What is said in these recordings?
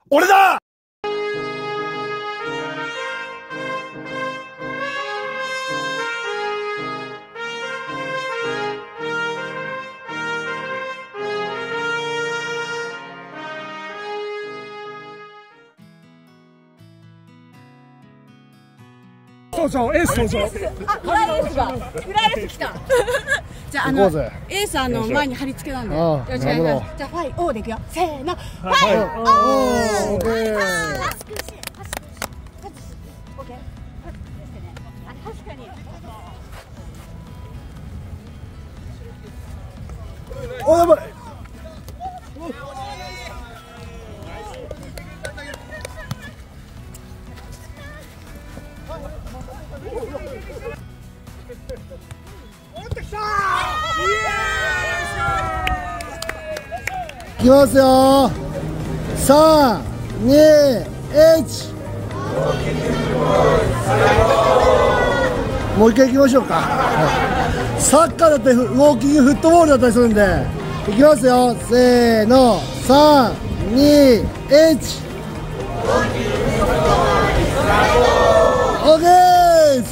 俺だ。登場、エース登場。 裏エース来た。じゃあエース前に貼り付けなんで。よろしくお願いします。じゃあファイオーでいくよ。せーの。ファイオー。オッケー。確かに。 お、やばい。いきますよ。3、2、1。もう一回いきましょうか。はい、サッカーだってウォーキングフットボールだったりするんで、いきますよ。せーの、3、2、1。オッケーです。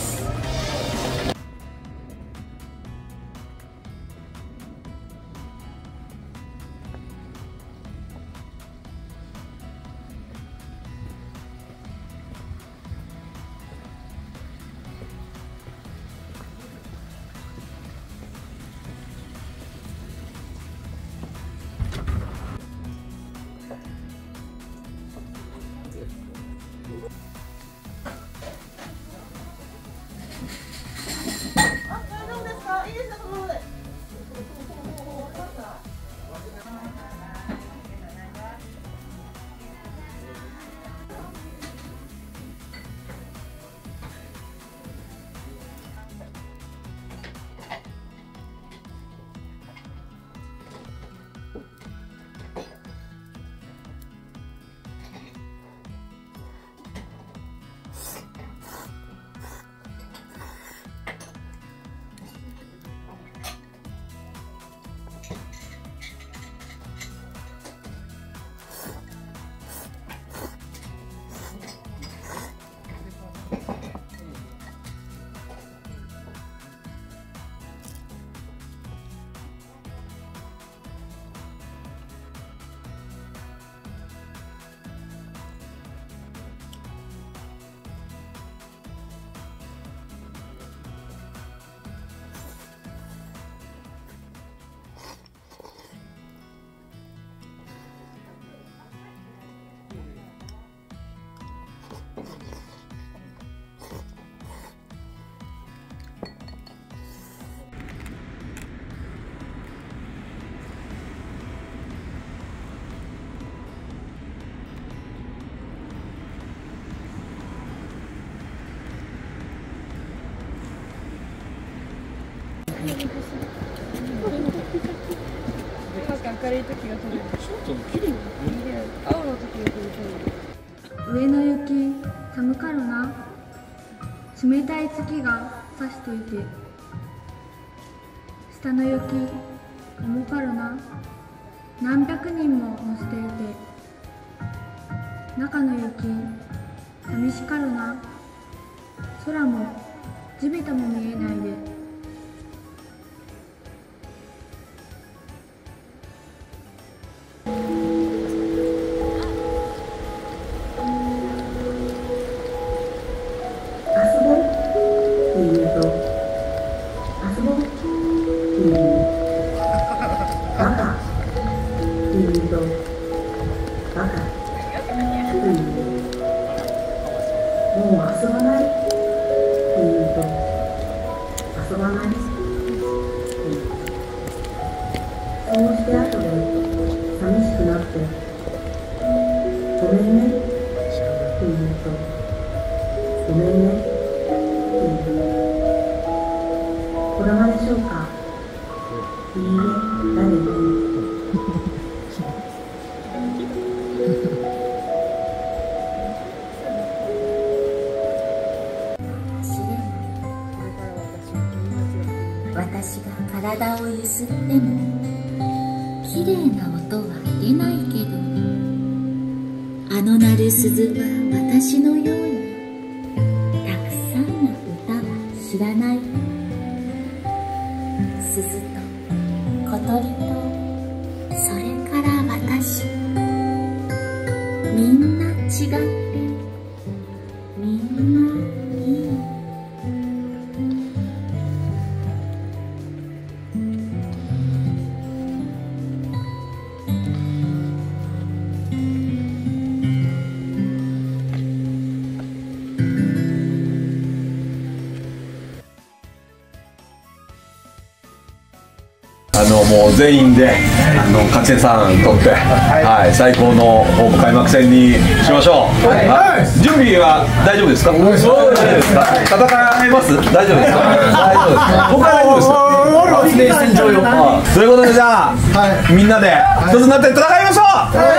明るい時が撮れる。青の時が撮れる。 上の雪寒かるな。冷たい月が差しといて。下の雪重かるな。何百人も乗せていて。中の雪寂しかるな。空も地べたも見えないで。 もう遊ばないって言うと遊ばないって言う。そうして後で寂しくなってごめんねって言うとごめんねって言う。こだまでしょうか。いいえ、誰に私が体をゆすっても綺麗な音は出ないけど、あのる鈴は私のようにたくさんの歌は知らない。鈴と小鳥とそれから私、みんな違ってみんないい。 もう全員で勝ち点3取って、はい、最高のホーム開幕戦にしましょう。はい、準備は大丈夫ですか？そうですか。戦えます？大丈夫ですか？大丈夫ですか？僕は大丈夫です。ということでじゃあ、みんなで一つになって戦いましょ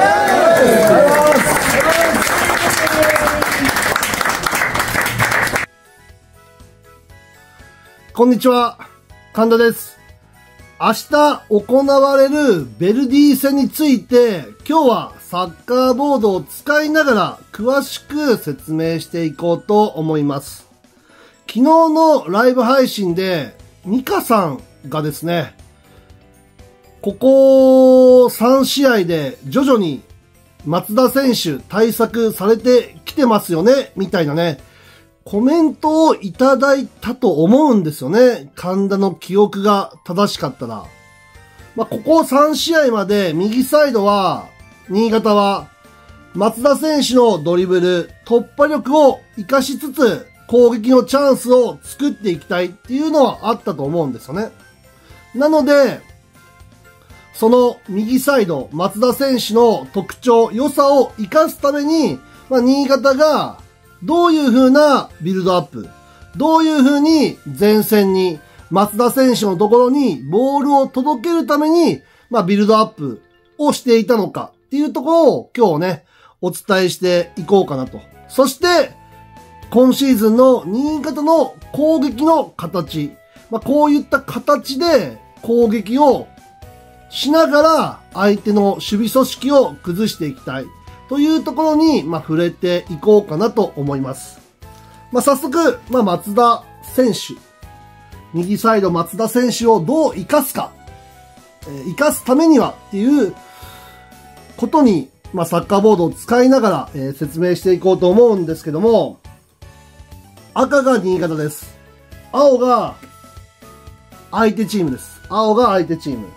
う。こんにちは、神田です。明日行われるベルディ戦について、今日はサッカーボードを使いながら詳しく説明していこうと思います。昨日のライブ配信で、ミカさんがですね、ここ3試合で徐々に松田選手対策されてきてますよね、みたいなね、コメントをいただいたと思うんですよね。神田の記憶が正しかったら。ここ3試合まで右サイドは、新潟は、松田選手のドリブル、突破力を活かしつつ、攻撃のチャンスを作っていきたいっていうのはあったと思うんですよね。なので、その右サイド、松田選手の特徴、良さを活かすために、新潟が、どういう風なビルドアップ、どういう風に前線に松田選手のところにボールを届けるために、ビルドアップをしていたのかっていうところを今日ね、お伝えしていこうかなと。そして、今シーズンの新潟の攻撃の形、こういった形で攻撃をしながら相手の守備組織を崩していきたい。というところに、触れていこうかなと思います。早速、松田選手。右サイド松田選手をどう活かすか。活かすためにはっていうことに、サッカーボードを使いながら、説明していこうと思うんですけども、赤が新潟です。青が相手チームです。青が相手チーム。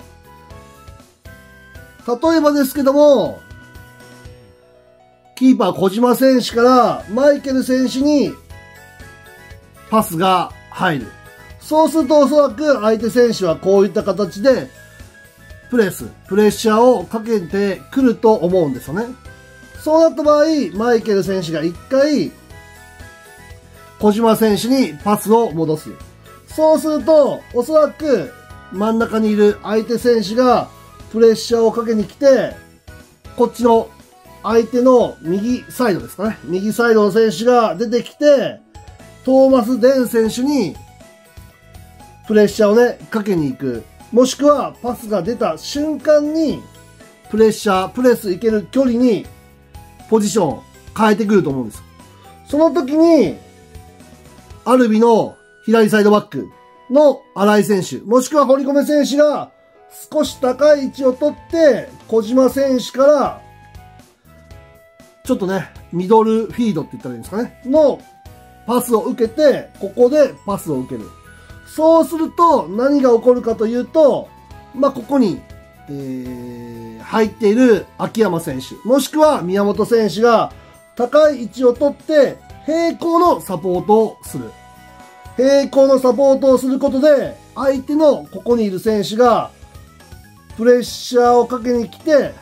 例えばですけども、キーパー小島選手からマイケル選手にパスが入る。そうするとおそらく相手選手はこういった形でプレッシャーをかけてくると思うんですよね。そうなった場合、マイケル選手が一回小島選手にパスを戻す。そうするとおそらく真ん中にいる相手選手がプレッシャーをかけに来て、こっちの相手の右サイドですかね。右サイドの選手が出てきて、トーマス・デン選手にプレッシャーをね、かけに行く。もしくはパスが出た瞬間にプレスいける距離にポジションを変えてくると思うんですよ。その時に、アルビの左サイドバックの新井選手、もしくは堀米選手が少し高い位置を取って、小島選手からちょっとね、ミドルフィードって言ったらいいんですかね。のパスを受けて、ここでパスを受ける。そうすると、何が起こるかというと、ここに、入っている秋山選手、もしくは宮本選手が高い位置を取って、平行のサポートをする。平行のサポートをすることで、相手のここにいる選手が、プレッシャーをかけに来て、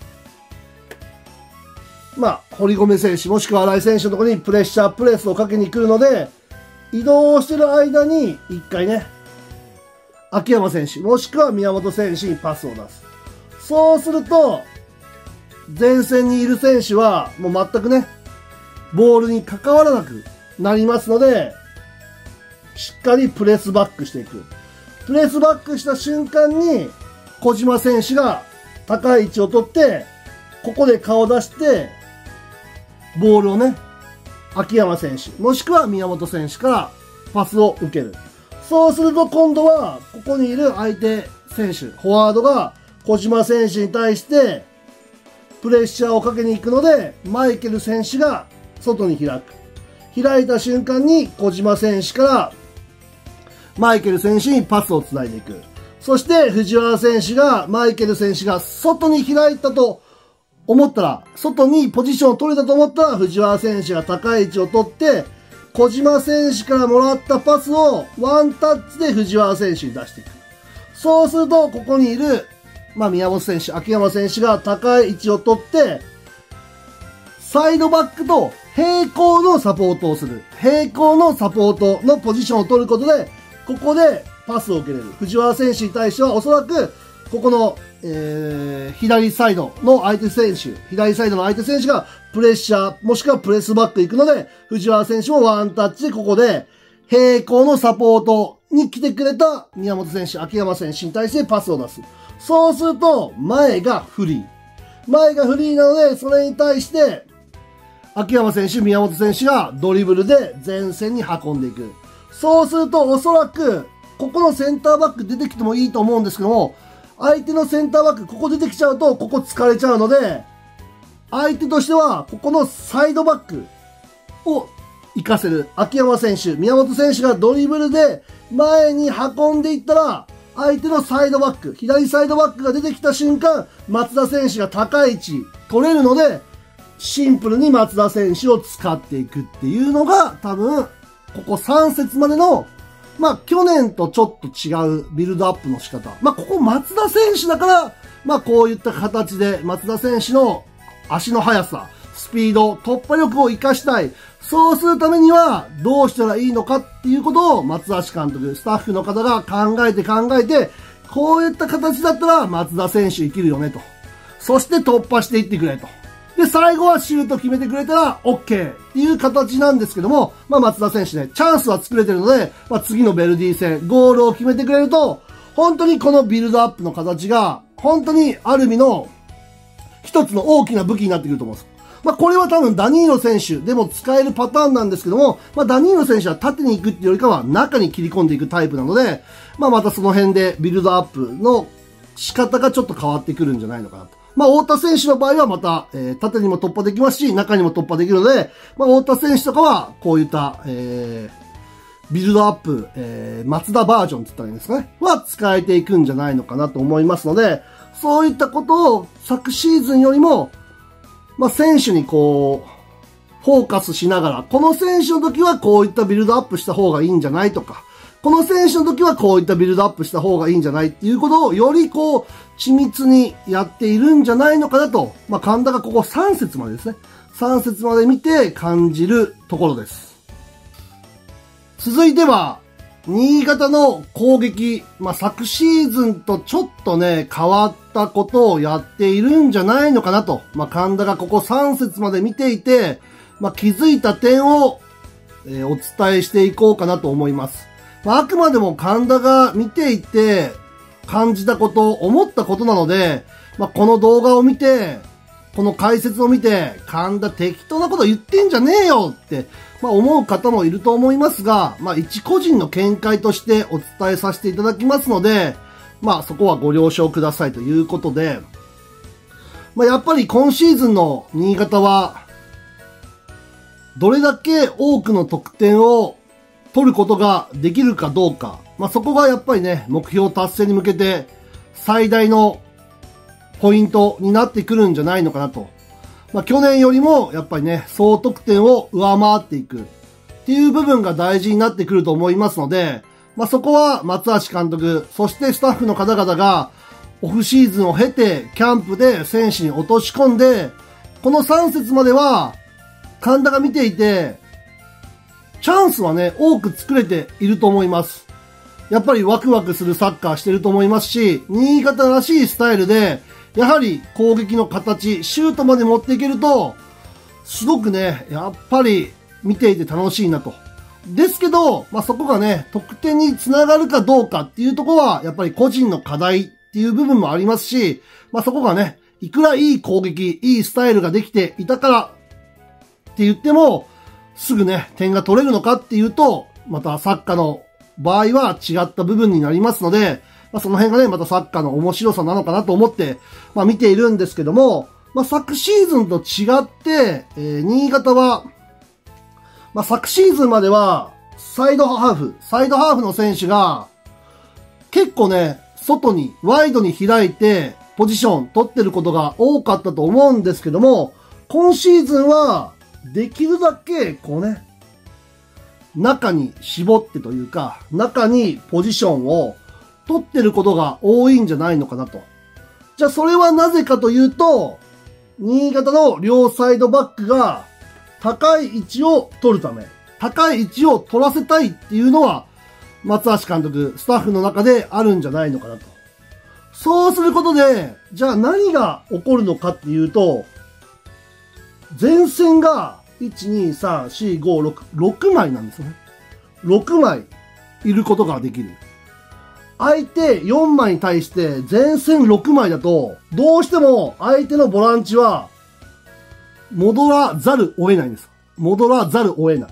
堀米選手、もしくは新井選手のところにプレスをかけに来るので、移動してる間に、一回ね、秋山選手、もしくは宮本選手にパスを出す。そうすると、前線にいる選手は、もう全くね、ボールに関わらなくなりますので、しっかりプレスバックしていく。プレスバックした瞬間に、小島選手が高い位置を取って、ここで顔を出して、 ボールをね、秋山選手、もしくは宮本選手からパスを受ける。そうすると今度は、ここにいる相手選手、フォワードが小島選手に対して、プレッシャーをかけに行くので、マイケル選手が外に開く。開いた瞬間に小島選手からマイケル選手にパスをつないでいく。そして藤原選手が、マイケル選手が外に開いたと思ったら、外にポジションを取れたと思ったら、藤原選手が高い位置を取って、小島選手からもらったパスをワンタッチで藤原選手に出していく。そうすると、ここにいる、宮本選手、秋山選手が高い位置を取って、サイドバックと平行のサポートをする。平行のサポートのポジションを取ることで、ここでパスを受けれる。藤原選手に対してはおそらく、ここの、左サイドの相手選手がプレッシャー、もしくはプレスバック行くので、藤原選手もワンタッチでここで、平行のサポートに来てくれた宮本選手、秋山選手に対してパスを出す。そうすると、前がフリー。前がフリーなので、それに対して、秋山選手、宮本選手がドリブルで前線に運んでいく。そうすると、おそらく、ここのセンターバック出てきてもいいと思うんですけども、相手のセンターバック、ここ出てきちゃうと、ここ疲れちゃうので、相手としては、ここのサイドバックを活かせる。秋山選手、宮本選手がドリブルで前に運んでいったら、相手のサイドバック、左サイドバックが出てきた瞬間、松田選手が高い位置取れるので、シンプルに松田選手を使っていくっていうのが、多分、ここ3節までの、去年とちょっと違うビルドアップの仕方。ここ松田選手だから、こういった形で松田選手の足の速さ、スピード、突破力を活かしたい。そうするためにはどうしたらいいのかっていうことを松橋監督、スタッフの方が考えて、こういった形だったら松田選手生きるよねと。そして突破していってくれと。で、最後はシュート決めてくれたら OK っていう形なんですけども、松田選手ね、チャンスは作れてるので、次のベルディ戦、ゴールを決めてくれると、本当にこのビルドアップの形が、本当にある意味の一つの大きな武器になってくると思うんです。これは多分ダニーロ選手でも使えるパターンなんですけども、ダニーロ選手は縦に行くっていうよりかは中に切り込んでいくタイプなので、またその辺でビルドアップの仕方がちょっと変わってくるんじゃないのかなと。太田選手の場合はまた、縦にも突破できますし、中にも突破できるので、太田選手とかは、こういった、ビルドアップ、松田バージョンって言ったらいいんですかね。は使えていくんじゃないのかなと思いますので、そういったことを昨シーズンよりも、選手にこう、フォーカスしながら、この選手の時はこういったビルドアップした方がいいんじゃないとか、この選手の時はこういったビルドアップした方がいいんじゃないっていうことをよりこう緻密にやっているんじゃないのかなと、神田がここ3節までですね。3節まで見て感じるところです。続いては、新潟の攻撃、昨シーズンとちょっとね、変わったことをやっているんじゃないのかなと、神田がここ3節まで見ていて、気づいた点を、お伝えしていこうかなと思います。あくまでも神田が見ていて感じたこと、思ったことなので、この動画を見て、この解説を見て、神田適当なこと言ってんじゃねえよって、思う方もいると思いますが、一個人の見解としてお伝えさせていただきますので、そこはご了承くださいということで、やっぱり今シーズンの新潟は、どれだけ多くの得点を取ることができるかどうか。そこがやっぱりね、目標達成に向けて最大のポイントになってくるんじゃないのかなと。去年よりもやっぱりね、総得点を上回っていくっていう部分が大事になってくると思いますので、そこは松橋監督、そしてスタッフの方々がオフシーズンを経てキャンプで選手に落とし込んで、この3節までは神田が見ていて、チャンスはね、多く作れていると思います。やっぱりワクワクするサッカーしてると思いますし、新潟らしいスタイルで、やはり攻撃の形、シュートまで持っていけると、すごくね、やっぱり見ていて楽しいなと。ですけど、そこがね、得点につながるかどうかっていうところは、やっぱり個人の課題っていう部分もありますし、そこがね、いくらいい攻撃、いいスタイルができていたから、 って言っても、すぐね、点が取れるのかっていうと、またサッカーの場合は違った部分になりますので、その辺がね、またサッカーの面白さなのかなと思って、見ているんですけども、昨シーズンと違って、新潟は、昨シーズンまでは、サイドハーフの選手が、結構ね、外に、ワイドに開いて、ポジション取ってることが多かったと思うんですけども、今シーズンは、できるだけ、こうね、中に絞ってというか、中にポジションを取ってることが多いんじゃないのかなと。じゃあそれはなぜかというと、新潟の両サイドバックが高い位置を取るため、高い位置を取らせたいっていうのは、松橋監督、スタッフの中であるんじゃないのかなと。そうすることで、じゃあ何が起こるのかっていうと、前線が、1、2、3、4、5、6枚なんですよね。6枚いることができる。相手4枚に対して前線6枚だと、どうしても相手のボランチは戻らざるを得ないんです。戻らざるを得ない。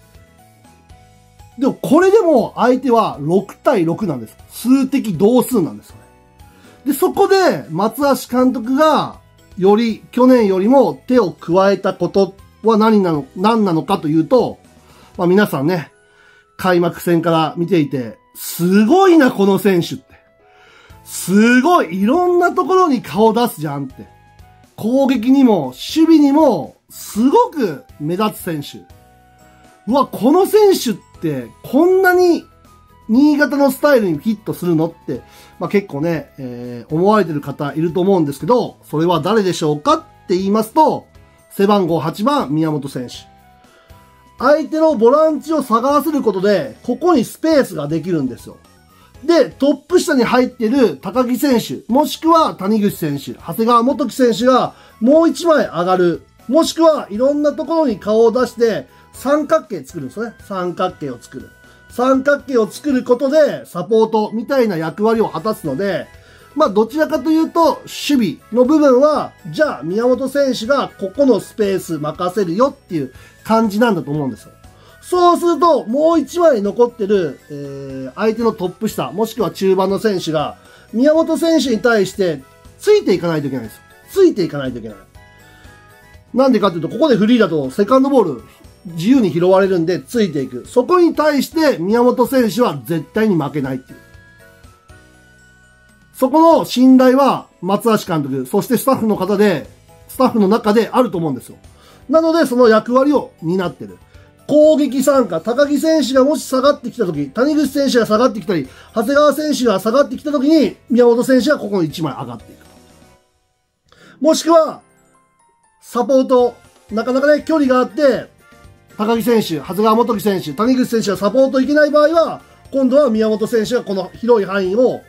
でもこれでも相手は6対6なんです。数的同数なんですよね。で、そこで松橋監督がより去年よりも手を加えたことは何なのかというと、皆さんね、開幕戦から見ていて、すごいな、この選手って。すごい、いろんなところに顔出すじゃんって。攻撃にも、守備にも、すごく目立つ選手。うわ、この選手って、こんなに、新潟のスタイルにフィットするのって、結構ね、思われてる方いると思うんですけど、それは誰でしょうかって言いますと、背番号8番、宮本選手。相手のボランチを下がらせることで、ここにスペースができるんですよ。で、トップ下に入っている高木選手、もしくは谷口選手、長谷川元樹選手がもう一枚上がる。もしくはいろんなところに顔を出して、三角形作るんですね。三角形を作る。三角形を作ることで、サポートみたいな役割を果たすので、どちらかというと、守備の部分は、じゃあ、宮本選手がここのスペース任せるよっていう感じなんだと思うんですよ。そうすると、もう一枚残ってる、相手のトップ下、もしくは中盤の選手が、宮本選手に対してついていかないといけないんですよ。ついていかないといけない。なんでかっていうと、ここでフリーだと、セカンドボール、自由に拾われるんで、ついていく。そこに対して、宮本選手は絶対に負けないっていう。そこの信頼は松橋監督、そしてスタッフの方で、スタッフの中であると思うんですよ。なので、その役割を担ってる。攻撃参加、高木選手がもし下がってきたとき、谷口選手が下がってきたり、長谷川選手が下がってきたときに、宮本選手がここの1枚上がっていく。もしくは、サポート、なかなかね、距離があって、高木選手、長谷川元樹選手、谷口選手がサポートいけない場合は、今度は宮本選手がこの広い範囲を、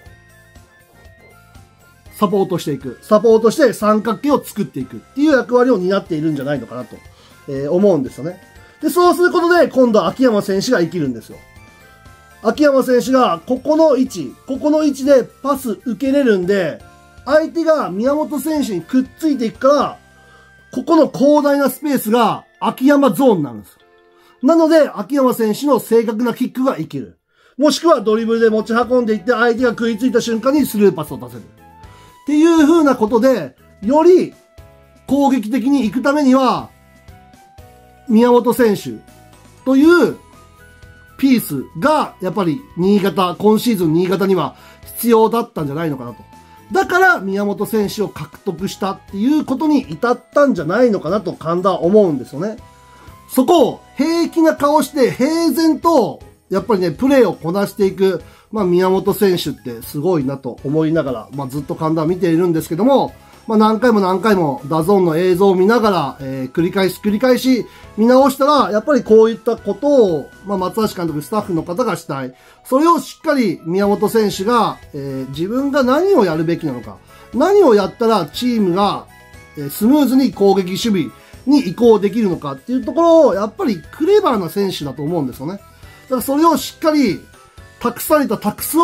サポートしていく。サポートして三角形を作っていくっていう役割を担っているんじゃないのかなと、思うんですよね。で、そうすることで今度は秋山選手が生きるんですよ。秋山選手がここの位置でパス受けれるんで、相手が宮本選手にくっついていくから、ここの広大なスペースが秋山ゾーンになるんですよ。なので、秋山選手の正確なキックが生きる。もしくはドリブルで持ち運んでいって相手が食いついた瞬間にスルーパスを出せる。っていう風なことで、より攻撃的に行くためには、宮本選手というピースが、やっぱり今シーズン新潟には必要だったんじゃないのかなと。だから宮本選手を獲得したっていうことに至ったんじゃないのかなと神田は思うんですよね。そこを平気な顔して平然と、やっぱりね、プレーをこなしていく、宮本選手ってすごいなと思いながら、ずっと神田は見ているんですけども、何回もダゾーンの映像を見ながら、繰り返し見直したら、やっぱりこういったことを、松橋監督、スタッフの方がしたい。それをしっかり宮本選手が、自分が何をやるべきなのか、何をやったらチームが、スムーズに攻撃守備に移行できるのかっていうところを、やっぱりクレバーな選手だと思うんですよね。だからそれをしっかり、託されたタス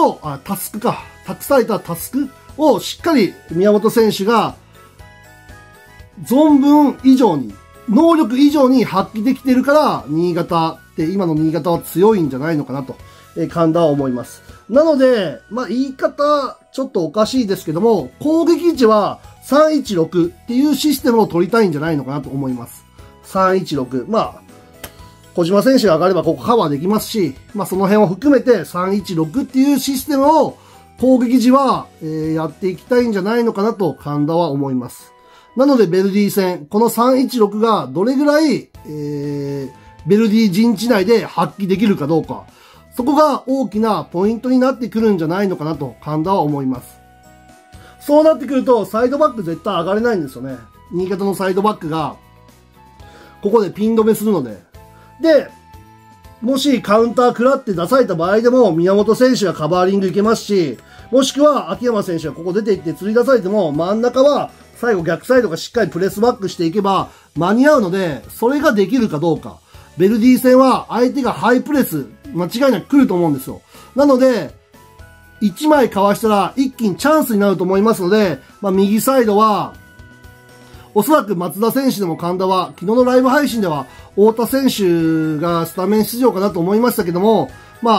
クをしっかり宮本選手が存分以上に能力以上に発揮できてるから、新潟って今の新潟は強いんじゃないのかなと、神田は思います。なので、言い方、ちょっとおかしいですけども、攻撃位置は316っていうシステムを取りたいんじゃないのかなと思います。316。小島選手が上がればここカバーできますし、その辺を含めて316っていうシステムを攻撃時は、やっていきたいんじゃないのかなと神田は思います。なのでベルディ戦、この316がどれぐらい、ベルディ陣地内で発揮できるかどうか、そこが大きなポイントになってくるんじゃないのかなと神田は思います。そうなってくるとサイドバック絶対上がれないんですよね。新潟のサイドバックがここでピン止めするので。で、もしカウンター食らって出された場合でも宮本選手がカバーリングいけますし、もしくは秋山選手がここ出ていって釣り出されても真ん中は最後逆サイドがしっかりプレスバックしていけば間に合うので、それができるかどうか。ベルディ戦は相手がハイプレス間違いなく来ると思うんですよ。なので、1枚かわしたら一気にチャンスになると思いますので、右サイドは、おそらく松田選手でも神田は、昨日のライブ配信では、太田選手がスタメン出場かなと思いましたけども、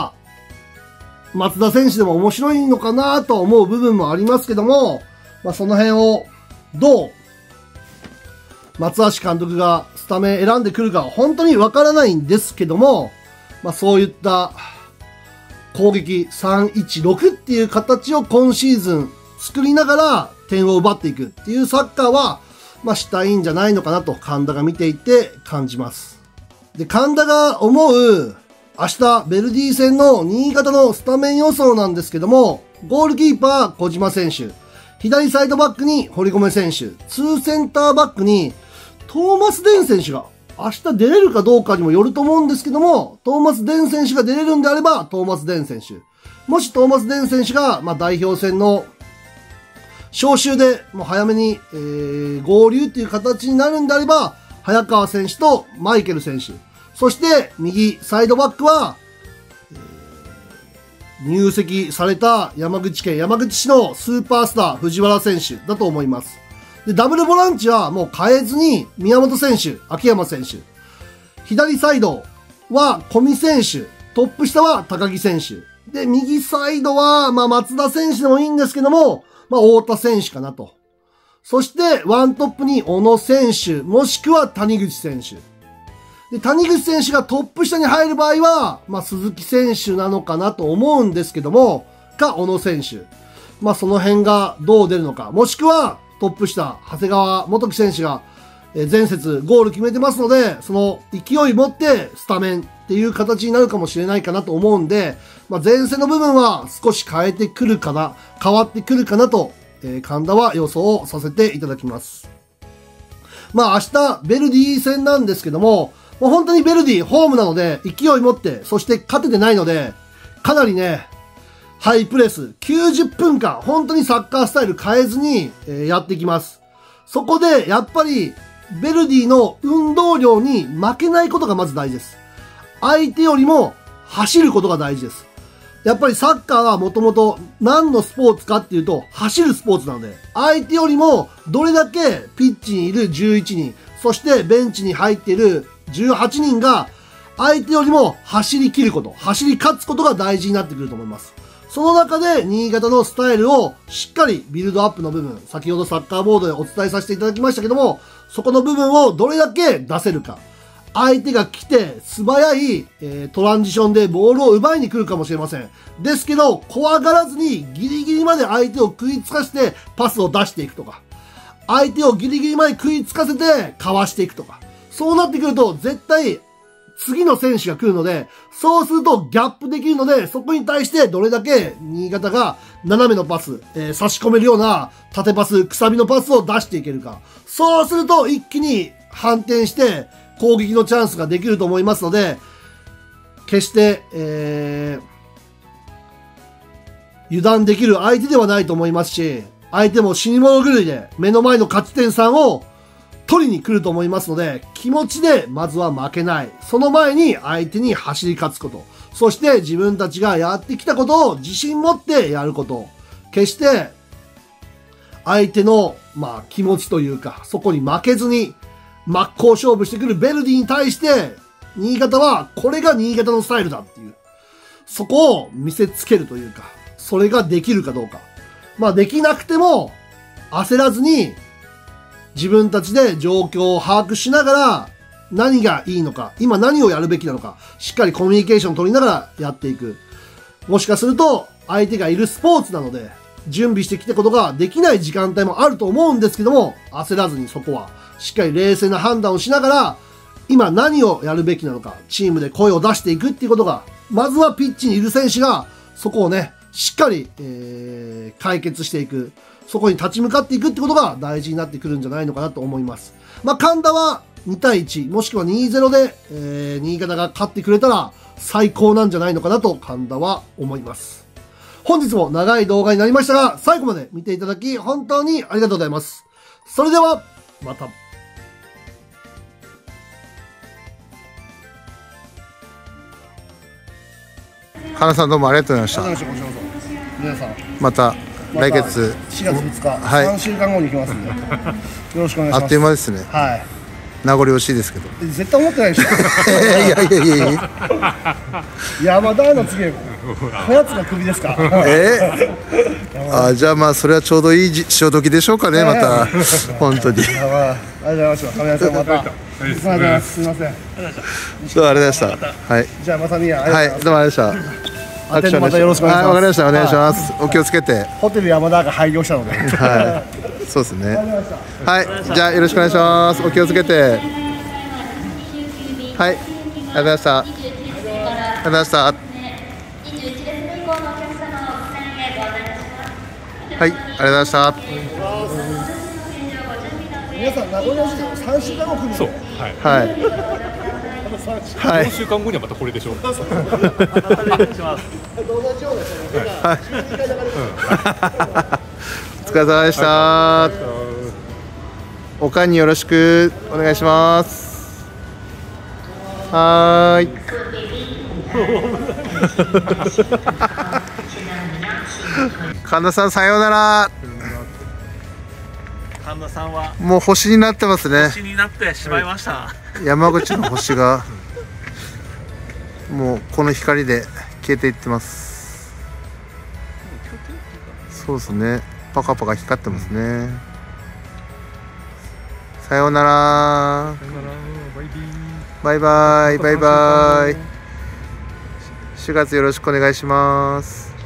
松田選手でも面白いのかなと思う部分もありますけども、その辺を、どう、松橋監督がスタメン選んでくるかは本当にわからないんですけども、そういった攻撃316っていう形を今シーズン作りながら点を奪っていくっていうサッカーは、したいんじゃないのかなと神田が見ていて感じます。で、神田が思う明日ベルディ戦の新潟のスタメン予想なんですけども、ゴールキーパー小島選手、左サイドバックに堀米選手、2センターバックにトーマス・デン選手が明日出れるかどうかにもよると思うんですけども、トーマス・デン選手が出れるんであればトーマス・デン選手。もしトーマス・デン選手が、代表戦の招集でもう早めに、合流っていう形になるんであれば、早川選手とマイケル選手。そして右サイドバックは、入籍された山口県山口市のスーパースター藤原選手だと思います。で、ダブルボランチはもう変えずに宮本選手、秋山選手。左サイドは小見選手、トップ下は高木選手。で、右サイドは、松田選手でもいいんですけども、太田選手かなと。そして、ワントップに小野選手、もしくは谷口選手。で、谷口選手がトップ下に入る場合は、鈴木選手なのかなと思うんですけども、か、小野選手。その辺がどう出るのか。もしくは、トップ下、長谷川元樹選手が、前節ゴール決めてますので、その勢い持ってスタメンっていう形になるかもしれないかなと思うんで、前線の部分は少し変わってくるかなと、神田は予想をさせていただきます。明日、ベルディ戦なんですけども、本当にベルディホームなので、勢い持って、そして勝ててないので、かなりね、ハイプレス、90分間、本当にサッカースタイル変えずに、やっていきます。そこで、やっぱり、ベルディの運動量に負けないことがまず大事です。相手よりも走ることが大事です。やっぱりサッカーはもともと何のスポーツかっていうと走るスポーツなので、相手よりもどれだけピッチにいる11人、そしてベンチに入っている18人が相手よりも走り切ること、走り勝つことが大事になってくると思います。その中で新潟のスタイルをしっかりビルドアップの部分、先ほどサッカーボードでお伝えさせていただきましたけども、そこの部分をどれだけ出せるか。相手が来て素早い、トランジションでボールを奪いに来るかもしれません。ですけど、怖がらずにギリギリまで相手を食いつかせてパスを出していくとか、相手をギリギリまで食いつかせてかわしていくとか。そうなってくると絶対次の選手が来るので、そうするとギャップできるので、そこに対してどれだけ新潟が斜めのパス、差し込めるような縦パス、くさびのパスを出していけるか。そうすると一気に反転して攻撃のチャンスができると思いますので、決して、油断できる相手ではないと思いますし、相手も死に物狂いで目の前の勝ち点3を取りに来ると思いますので、気持ちでまずは負けない。その前に相手に走り勝つこと。そして自分たちがやってきたことを自信持ってやること。決して相手の気持ちというか、そこに負けずに真っ向勝負してくるヴェルディに対して、新潟はこれが新潟のスタイルだっていう、そこを見せつけるというか、それができるかどうか。まあできなくても焦らずに自分たちで状況を把握しながら何がいいのか、今何をやるべきなのか、しっかりコミュニケーションを取りながらやっていく。もしかすると相手がいるスポーツなので準備してきたことができない時間帯もあると思うんですけども、焦らずにそこはしっかり冷静な判断をしながら今何をやるべきなのか、チームで声を出していくっていうことが、まずはピッチにいる選手がそこをね、しっかり、解決していく、そこに立ち向かっていくってことが大事になってくるんじゃないのかなと思います。まあ、神田は2対1、もしくは 2-0 で、新潟が勝ってくれたら最高なんじゃないのかなと神田は思います。本日も長い動画になりましたが、最後まで見ていただき本当にありがとうございます。それでは、また。 花さんどうもありがとうございました。 皆さんまた来月 4月2日、 はい、 3週間後に行きますんで、よろしくお願いします。 あっという間ですね。 はい。 名残惜しいですけど。 絶対思ってないでしょ。 いやいやいやいや。 山田の次、おやつが首ですか。 あ、じゃあまあそれはちょうどいい潮時でしょうかね、また本当に。ありがとうございました。亀谷さんまた。すみません。 どうもありがとうございました。はい。 じゃあまたみや。 はい。どうもありがとうございました。 アテンドまたよろしくお願いします。 わかりました。お願いします。お気をつけて。 ホテル山田が廃業したので。 はい。そうですね。はい。じゃあよろしくお願いします。お気をつけて。はい。ありがとうございました。ありがとうございました。はい。ありがとうございました。 皆さん名古屋市の3週間後来る。 そう。 はい。はい。 4週間後にはまたこれでしょ。 はい。お疲れ様でした。おかんによろしくお願いします。はーい。神田さんさようなら。 神田さんはもう星になってますね。 星になってしまいました。 山口の星がもうこの光で消えていってます。そうですね。パカパカ光ってますね。さようなら。バイバイバイバイ。4月よろしくお願いします。